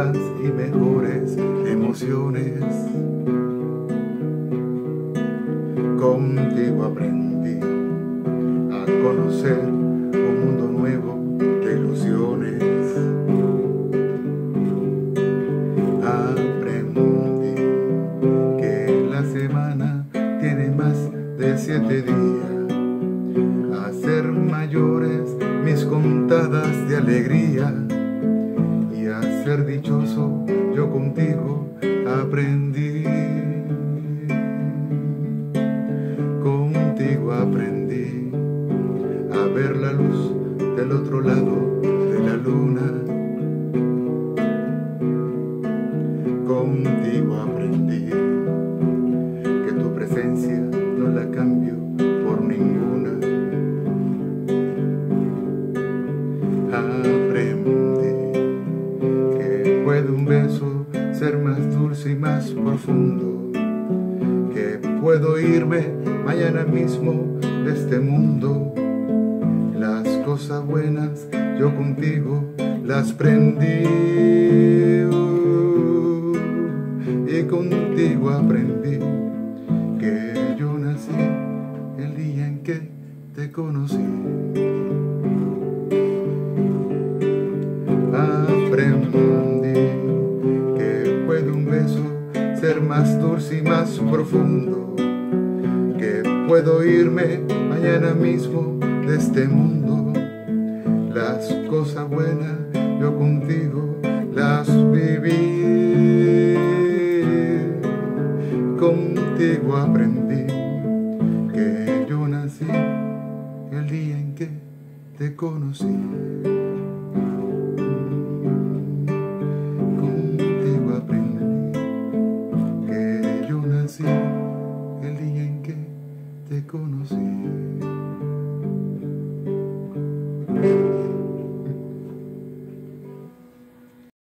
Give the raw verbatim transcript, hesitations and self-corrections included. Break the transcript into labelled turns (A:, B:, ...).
A: nuevas y mejores emociones. Contigo aprendí a conocer un mundo nuevo de ilusiones. Aprendí que la semana tiene más de siete días, a ser mayores mis contadas de alegría, y a ser dichoso yo contigo aprendí. Contigo aprendí a ver la luz del otro lado de la luna. Contigo aprendí que tu presencia no la cambio por ninguna. Aprendí que puede un beso ser más dulce y más profundo, que puedo irme mañana mismo de este mundo. Las cosas buenas yo contigo las prendí, y contigo aprendí que yo nací el día en que te conocí. Aprendí que puede un beso ser más dulce y más profundo, que puedo irme mañana mismo de este mundo. Las cosas buenas yo contigo las viví.